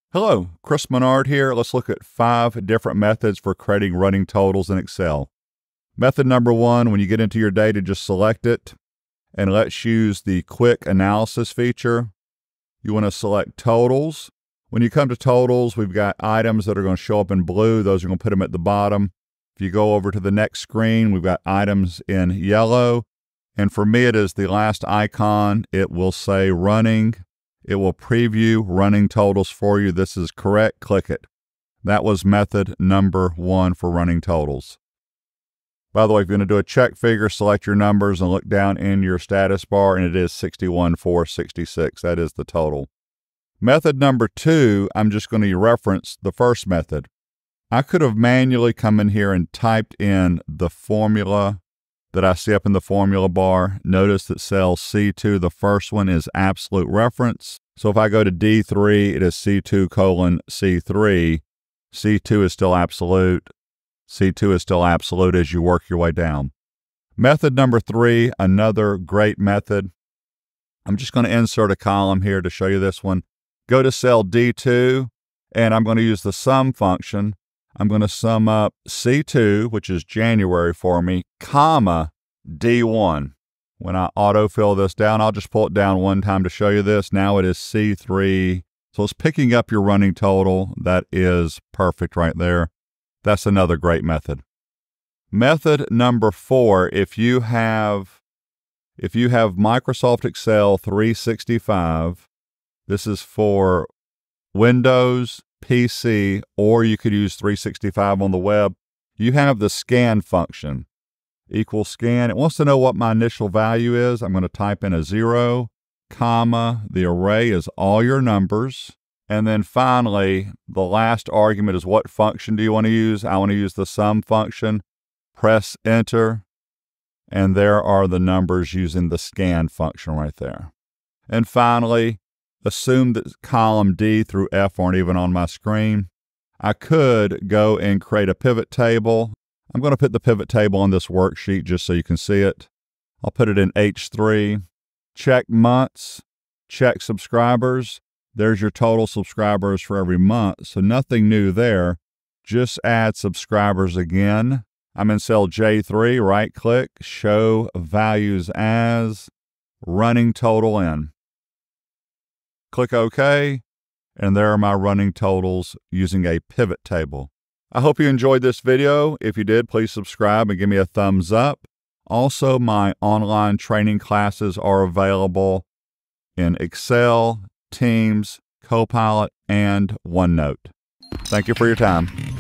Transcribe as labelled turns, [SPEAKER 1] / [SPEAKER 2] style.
[SPEAKER 1] Hello, Chris Menard here. Let's look at 5 different methods for creating running totals in Excel. Method number 1, when you get into your data, just select it, and let's use the quick analysis feature. You want to select totals. When you come to totals, we've got items that are going to show up in blue. Those are going to put them at the bottom. If you go over to the next screen, we've got items in yellow. And for me, it is the last icon. It will say running. It will preview running totals for you. This is correct. Click it. That was method number 1 for running totals. By the way, if you're going to do a check figure, select your numbers and look down in your status bar, and it is 61,466. That is the total. Method number 2, I'm just going to reference the first method. I could have manually come in here and typed in the formula that I see up in the formula bar. Notice that cell C2, the first one, is absolute reference. So if I go to D3, it is C2 colon C3. C2 is still absolute. C2 is still absolute as you work your way down. Method number 3, another great method. I'm just going to insert a column here to show you this one. Go to cell D2, and I'm going to use the sum function. I'm going to sum up C2, which is January for me, comma D1. When I autofill this down, I'll just pull it down one time to show you this. Now it is C3. So it's picking up your running total. That is perfect right there. That's another great method. Method number 4, if you have Microsoft Excel 365, this is for Windows, PC, or you could use 365 on the web. You have the scan function. Equals scan. It wants to know what my initial value is. I'm going to type in a 0, comma, the array is all your numbers. And then finally, the last argument is what function do you want to use? I want to use the sum function. Press enter. And there are the numbers using the scan function right there. And finally, assume that column D through F aren't even on my screen. I could go and create a pivot table. I'm going to put the pivot table on this worksheet just so you can see it. I'll put it in H3. Check months. Check subscribers. There's your total subscribers for every month. So nothing new there. Just add subscribers again. I'm in cell J3. Right click. Show values as. Running total in. Click OK, and there are my running totals using a pivot table. I hope you enjoyed this video. If you did, please subscribe and give me a thumbs up. Also, my online training classes are available in Excel, Teams, Copilot, and OneNote. Thank you for your time.